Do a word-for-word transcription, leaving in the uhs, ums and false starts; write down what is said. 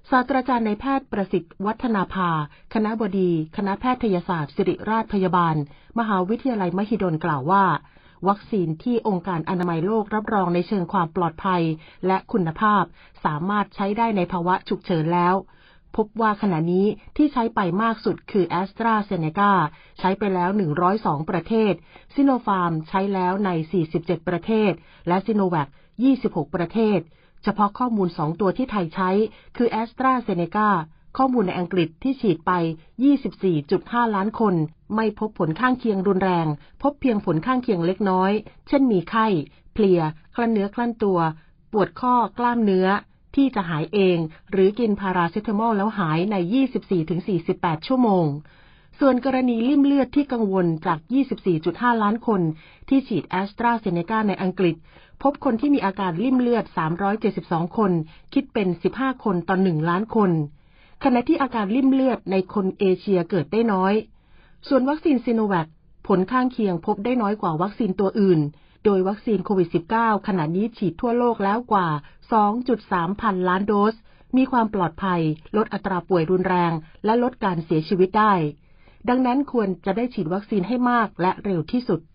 ศาสตราจารย์นายแพทย์ประสิทธิ์วัฒนาภาคณบดีคณะแพทยศาสตร์ศิริราชพยาบาลมหาวิทยาลัยมหิดลกล่าวว่าวัคซีนที่องค์การอนามัยโลกรับรองในเชิงความปลอดภัยและคุณภาพสามารถใช้ได้ในภาวะฉุกเฉินแล้วพบว่าขณะนี้ที่ใช้ไปมากสุดคือแอสตราเซเนกาใช้ไปแล้วหนึ่งร้อยสองประเทศซิโนฟาร์มใช้แล้วในสี่สิบเจ็ดประเทศและซิโนแวคยี่สิบหกประเทศเฉพาะข้อมูลสองตัวที่ไทยใช้คือแอสตราเซเนกาข้อมูลในอังกฤษที่ฉีดไป ยี่สิบสี่จุดห้า ล้านคนไม่พบผลข้างเคียงรุนแรงพบเพียงผลข้างเคียงเล็กน้อยเช่นมีไข้เพลียคลั่นเนื้อคลั่นตัวปวดข้อกล้ามเนื้อที่จะหายเองหรือกินพาราเซตามอลแล้วหายใน ยี่สิบสี่ถึงสี่สิบแปด ชั่วโมงส่วนกรณีลิ่มเลือดที่กังวลจาก ยี่สิบสี่จุดห้า ล้านคนที่ฉีดแอสตราเซเนกาในอังกฤษพบคนที่มีอาการลิ่มเลือดสามร้อยเจ็ดสิบสองคนคิดเป็นสิบห้าคนต่อหนึ่งล้านคนขณะที่อาการลิ่มเลือดในคนเอเชียเกิดได้น้อยส่วนวัคซีนซิโนแวคผลข้างเคียงพบได้น้อยกว่าวัคซีนตัวอื่นโดยวัคซีนโควิด สิบเก้า ขณะนี้ฉีดทั่วโลกแล้วกว่า สองจุดสาม พันล้านโดสมีความปลอดภัยลดอัตราป่วยรุนแรงและลดการเสียชีวิตได้ดังนั้นควรจะได้ฉีดวัคซีนให้มากและเร็วที่สุด